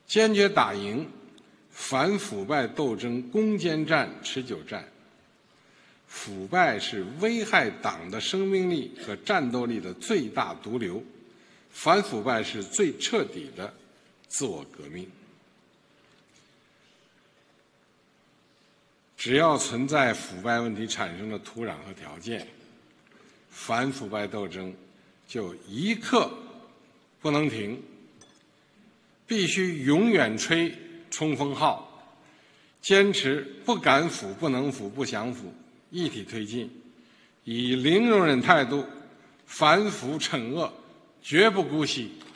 坚决打赢反腐败斗争攻坚战、持久战。腐败是危害党的生命力和战斗力的最大毒瘤，反腐败是最彻底的自我革命。只要存在腐败问题产生的土壤和条件，反腐败斗争就一刻不能停，必须永远吹冲锋号，坚持不敢腐、不能腐、不想腐，一体推进，以零容忍态度反腐惩恶，绝不姑息。